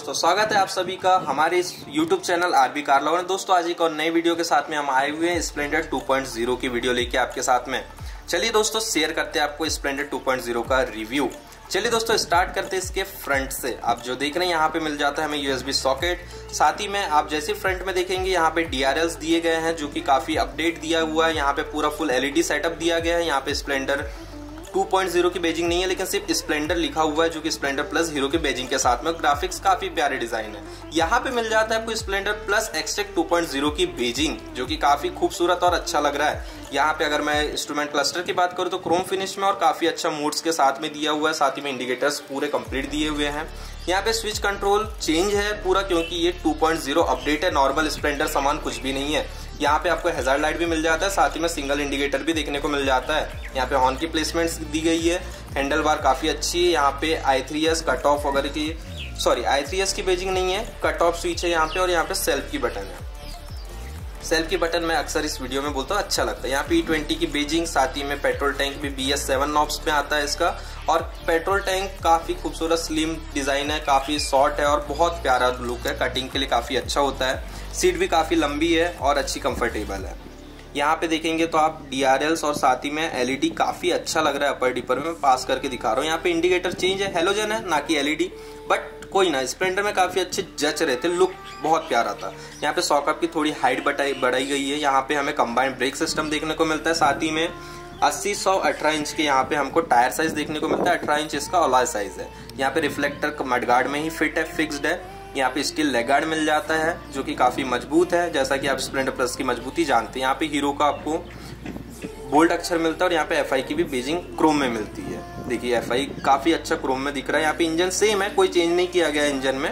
दोस्तों, स्वागत है आप सभी का हमारे इस YouTube channel RB car lover. दोस्तों आज एक और नई वीडियो के साथ में हम आए हुए हैं स्प्लेंडर 2.0 की वीडियो लेके आपके साथ में। चलिए दोस्तों शेयर करते हैं आपको स्प्लेंडर 2.0 का रिव्यू। चलिए दोस्तों स्टार्ट करते हैं इसके फ्रंट से। आप जो देख रहे हैं यहाँ पे मिल जाता है हमें USB सॉकेट। साथ ही में आप जैसे फ्रंट में देखेंगे यहाँ पे DRLs दिए गए हैं जो कि काफी अपडेट दिया हुआ है। यहाँ पे पूरा फुल LED सेटअप दिया गया है। यहाँ पे स्प्लेंडर 2.0 की बेजिंग नहीं है लेकिन सिर्फ स्प्लेंडर लिखा हुआ है जो कि स्प्लेंडर प्लस हीरो के बेजिंग के साथ में। ग्राफिक्स काफी प्यारे डिजाइन है। यहाँ पे मिल जाता है आपको स्प्लेंडर प्लस एक्सटेक 2.0 की बेजिंग जो कि काफी खूबसूरत और अच्छा लग रहा है। यहाँ पे अगर मैं इंस्ट्रूमेंट क्लस्टर की बात करूँ तो क्रोम फिनिश में और काफी अच्छा मोड्स के साथ में दिया हुआ है। साथ ही में इंडिकेटर्स पूरे कंप्लीट दिए हुए हैं। यहाँ पे स्विच कंट्रोल चेंज है पूरा क्योंकि ये 2.0 अपडेट है। नॉर्मल स्प्लेंडर सामान कुछ भी नहीं है। यहाँ पे आपको हैजार्ड लाइट भी मिल जाता है। साथ ही में सिंगल इंडिकेटर भी देखने को मिल जाता है। यहाँ पे हॉर्न की प्लेसमेंट्स दी गई है। हैंडल बार काफी अच्छी है। यहाँ पे i3s कट ऑफ वगैरह की i3s की बेजिंग नहीं है, कट ऑफ स्विच है यहाँ पे। और यहाँ पे सेल्फ की बटन है। सेल्फ की बटन मैं अक्सर इस वीडियो में बोलता हूँ, अच्छा लगता है। यहाँ पे E20 की बेजिंग, साथ ही में पेट्रोल टैंक भी BS7 नॉब्स में आता है इसका। और पेट्रोल टैंक काफी खूबसूरत स्लिम डिजाइन है, काफी शॉर्ट है और बहुत प्यारा लुक है। कटिंग के लिए काफी अच्छा होता है। सीट भी काफी लंबी है और अच्छी कंफर्टेबल है। यहाँ पे देखेंगे तो आप DRLs और साथ ही में LED काफी अच्छा लग रहा है। अपर डिपर में पास करके दिखा रहा हूँ। यहाँ पे इंडिकेटर चेंज है, हेलोजन है ना कि LED, बट कोई ना, स्प्लेंडर में काफी अच्छे जच रहे थे। लुक बहुत प्यारा था। यहाँ पे सॉकअप की थोड़ी हाइट बढ़ाई गई है। यहाँ पे हमें कंबाइंड ब्रेक सिस्टम देखने को मिलता है। साथ ही में 80-100-18 इंच के यहाँ पे हमको टायर साइज देखने को मिलता है। 18 इंच इसका अलॉय साइज है। यहाँ पे रिफ्लेक्टर मडगार्ड में ही फिट है, फिक्स्ड है। यहाँ पे स्टील लेग गार्ड मिल जाता है जो कि काफी मजबूत है, जैसा कि आप स्प्लेंडर प्लस की मजबूती जानते हैं। यहाँ पे हीरो का आपको बोल्ड अक्षर मिलता है और यहाँ पे FI की भी बेजिंग क्रोम में मिलती है। देखिए FI काफी अच्छा क्रोम में दिख रहा है। यहाँ पे इंजन सेम है, कोई चेंज नहीं किया गया इंजन में।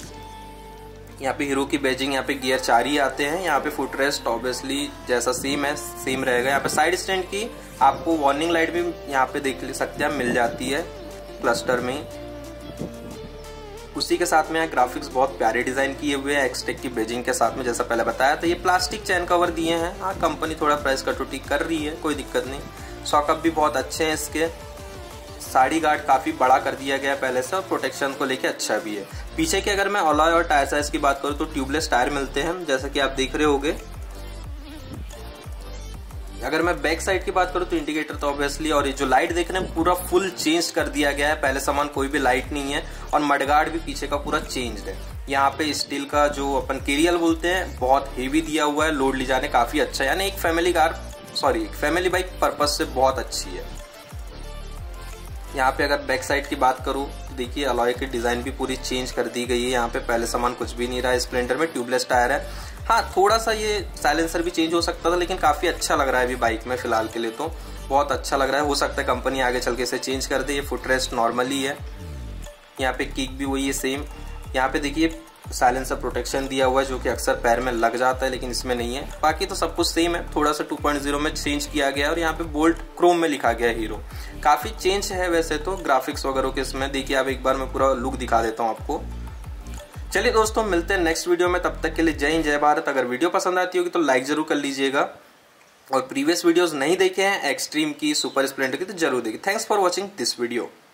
यहाँ पे हीरो की बेजिंग, यहाँ पे गियर 4 ही आते हैं। यहाँ पे फुट रेस्ट ऑब्वियसली जैसा सेम है सेम रहेगा। यहाँ पे साइड स्टैंड की आपको वार्निंग लाइट भी यहाँ पे देख सकते हैं मिल जाती है क्लस्टर में। उसी के साथ में ग्राफिक्स बहुत प्यारे डिजाइन किए हुए हैं एक्सटेक की बेजिंग के साथ में, जैसा पहले बताया था। ये प्लास्टिक चैन कवर दिए हैं। हाँ, कंपनी थोड़ा प्राइस कटौती कर रही है, कोई दिक्कत नहीं। सॉकअप भी बहुत अच्छे हैं इसके। साड़ी गार्ड काफी बड़ा कर दिया गया है पहले से और प्रोटेक्शन को लेके अच्छा भी है। पीछे की अगर मैं अलॉय और टायर साइज की बात करूँ तो ट्यूबलेस टायर मिलते हैं जैसा कि आप देख रहे होंगे। अगर मैं बैक साइड की बात करूं तो इंडिकेटर तो ऑब्वियसली, और ये जो लाइट देख रहे हैं पूरा फुल चेंज कर दिया गया है। पहले सामान कोई भी लाइट नहीं है। और मडगार्ड भी पीछे का पूरा चेंज्ड है। यहाँ पे स्टील का जो अपन केरियल बोलते हैं बहुत हेवी दिया हुआ है। लोड ले जाने काफी अच्छा है, यानी एक फैमिली बाइक पर्पज से बहुत अच्छी है। यहाँ पे अगर बैक साइड की बात करूं तो देखिए अलॉय की डिजाइन भी पूरी चेंज कर दी गई है। यहाँ पे पहले सामान कुछ भी नहीं रहा है। स्प्लेंडर में ट्यूबलेस टायर है। हाँ, थोड़ा सा ये साइलेंसर भी चेंज हो सकता था लेकिन काफी अच्छा लग रहा है अभी बाइक में फिलहाल के लिए तो बहुत अच्छा लग रहा है। हो सकता है कंपनी आगे चल के इसे चेंज कर दे। ये फुट रेस्ट नॉर्मली है। यहाँ पे किक भी वही है सेम। यहाँ पे देखिए साइलेंसर प्रोटेक्शन दिया हुआ है जो कि अक्सर पैर में लग जाता है लेकिन इसमें नहीं है। बाकी तो सब कुछ सेम है, थोड़ा सा 2.0 में चेंज किया गया है। और यहाँ पे बोल्ट क्रोम में लिखा गया है हीरो। काफी चेंज है वैसे तो ग्राफिक्स वगैरह के इसमें। देखिए अब एक बार मैं पूरा लुक दिखा देता हूँ आपको। चलिए दोस्तों मिलते हैं नेक्स्ट वीडियो में, तब तक के लिए जय हिंद जय भारत। अगर वीडियो पसंद आती होगी तो लाइक जरूर कर लीजिएगा और प्रीवियस वीडियोस नहीं देखे हैं एक्सट्रीम की, सुपर स्प्लेंडर की, तो जरूर देखिए। Thanks for watching this video.